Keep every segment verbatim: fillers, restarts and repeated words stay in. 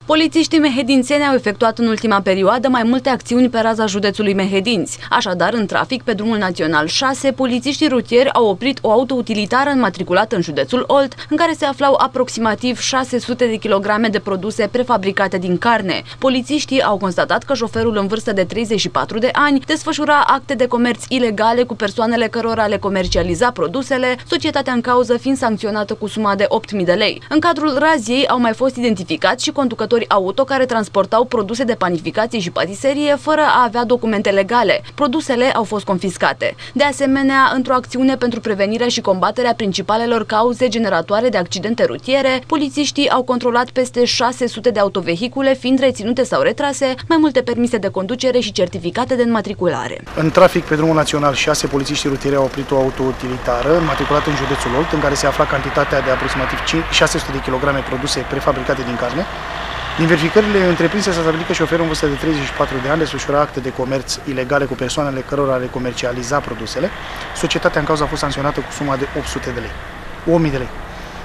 Polițiștii mehedințeni au efectuat în ultima perioadă mai multe acțiuni pe raza județului Mehedinți. Așadar, în trafic pe drumul național șase, polițiștii rutieri au oprit o autoutilitară înmatriculată în județul Olt, în care se aflau aproximativ șase sute de kilograme de produse prefabricate din carne. Polițiștii au constatat că șoferul în vârstă de treizeci și patru de ani desfășura acte de comerț ilegale cu persoanele cărora le comercializa produsele, societatea în cauză fiind sancționată cu suma de opt mii de lei. În cadrul raziei au mai fost identificați și conducători auto care transportau produse de panificație și patiserie fără a avea documente legale. Produsele au fost confiscate. De asemenea, într-o acțiune pentru prevenirea și combaterea principalelor cauze generatoare de accidente rutiere, polițiștii au controlat peste șase sute de autovehicule, fiind reținute sau retrase mai multe permise de conducere și certificate de înmatriculare. În trafic pe drumul național șase, polițiștii rutieri au oprit o autoutilitară înmatriculată în județul Olt, în care se afla cantitatea de aproximativ șase sute de kilograme produse prefabricate din carne. Din verificările întreprinse s-a stabilit că șoferul în vârstă de treizeci și patru de ani desfășura acte de comerț ilegale cu persoanele cărora le comercializa produsele. Societatea în cauză a fost sancționată cu suma de opt sute de lei. o mie de lei.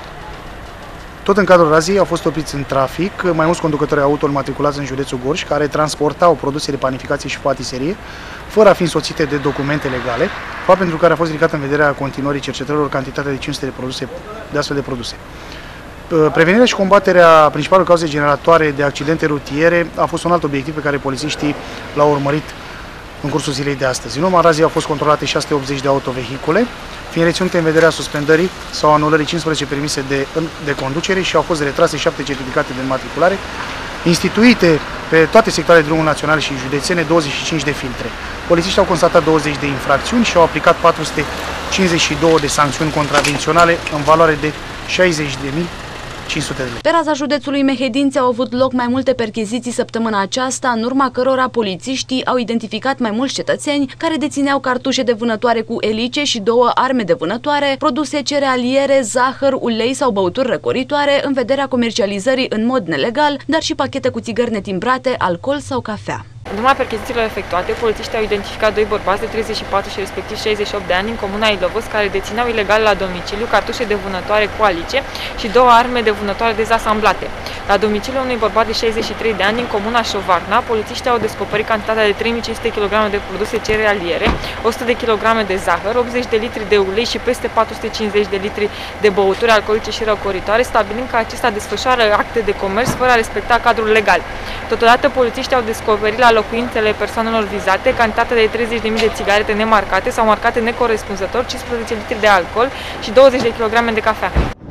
Tot în cadrul raziei au fost opriți în trafic mai mulți conducători auto înmatriculați în județul Gorj, care transportau produse de panificație și patiserie, fără a fi însoțite de documente legale, fapt pentru care a fost ridicată în vederea continuării cercetărilor cantitatea de cinci sute de, produse, de astfel de produse. Prevenirea și combaterea principalelor cauze generatoare de accidente rutiere a fost un alt obiectiv pe care polițiștii l-au urmărit în cursul zilei de astăzi. În urma raziei au fost controlate șase sute optzeci de autovehicule, fiind reținute în vederea suspendării sau anulării cincisprezece permise de, de conducere și au fost retrase șapte certificate de înmatriculare, instituite pe toate sectoarele drumului național și județene douăzeci și cinci de filtre. Polițiștii au constatat douăzeci de infracțiuni și au aplicat patru sute cincizeci și două de sancțiuni contravenționale în valoare de șaizeci de mii cinci sute de lei. Pe raza județului Mehedinți au avut loc mai multe percheziții săptămâna aceasta, în urma cărora polițiștii au identificat mai mulți cetățeni care dețineau cartușe de vânătoare cu elice și două arme de vânătoare, produse cerealiere, zahăr, ulei sau băuturi răcoritoare în vederea comercializării în mod nelegal, dar și pachete cu țigări netimbrate, alcool sau cafea. În urma perchezițiilor efectuate, polițiștii au identificat doi bărbați de treizeci și patru și respectiv șaizeci și opt de ani în comuna Ilovăs, care dețineau ilegal la domiciliu cartușe de vânătoare cu alice și două arme de vânătoare dezasamblate. La domiciliul unui bărbat de șaizeci și trei de ani în comuna Șovarna, polițiștii au descoperit cantitatea de trei mii cinci sute de kilograme de produse cerealiere, o sută de kilograme de zahăr, optzeci de litri de ulei și peste patru sute cincizeci de litri de băuturi alcoolice și răcoritoare, stabilind că acesta desfășoară acte de comerț fără a respecta cadrul legal. Totodată, polițiștii au descoperit la locuințele persoanelor vizate cantitatea de treizeci de mii de țigarete nemarcate sau marcate necorespunzător, cincisprezece litri de alcool și douăzeci de kilograme de cafea.